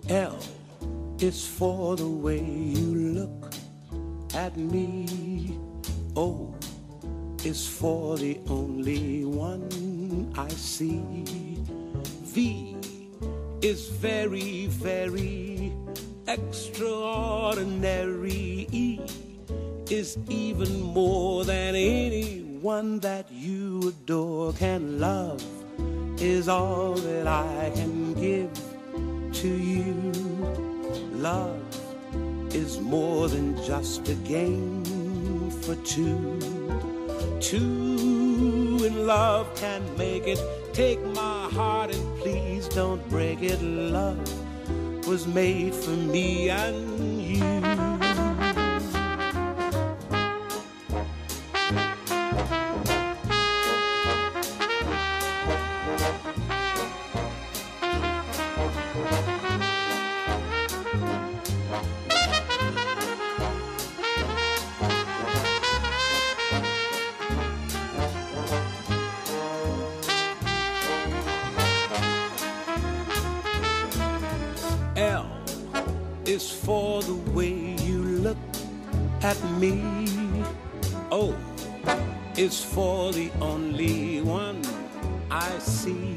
L is for the way you look at me. O is for the only one I see. V is very, very extraordinary. E is even more than anyone that you adore can love, is all that I can give to you. Love is more than just a game for two. Two in love can make it. Take my heart and please don't break it. Love was made for me and you. L is for the way you look at me. O is for the only one I see.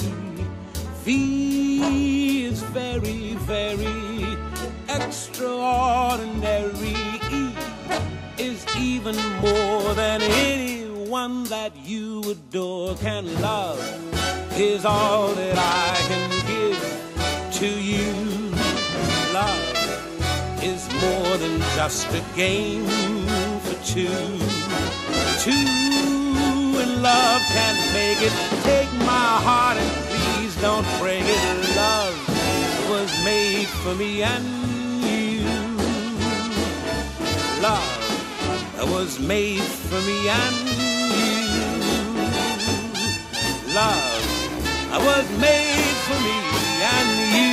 V is very, very extraordinary. E is even more than anyone that you adore can love, is all that I can give to you. Love is more than just a game for two. Two in love can make it. Take my heart and please don't break it. Love was made for me and you. Love was made for me and you. Love was made for me and you.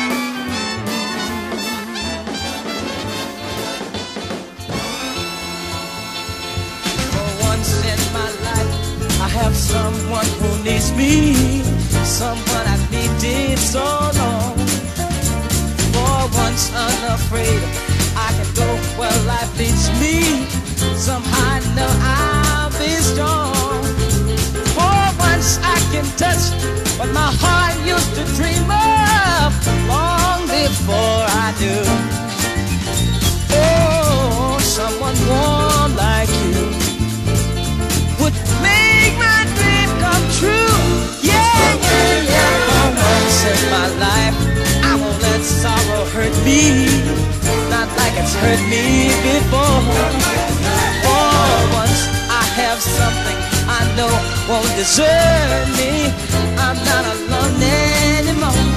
I have someone who needs me, someone I needed so long. For once unafraid, I can go where life leads me. Somehow I know I'll be strong. For once I can touch what my heart used to dream of long before I do. Oh, someone warm like you would make my dream come true. Yeah, yeah, yeah. For once in my life, I won't let sorrow hurt me, not like it's hurt me before. For once I have something I know won't desert me. I'm not alone anymore.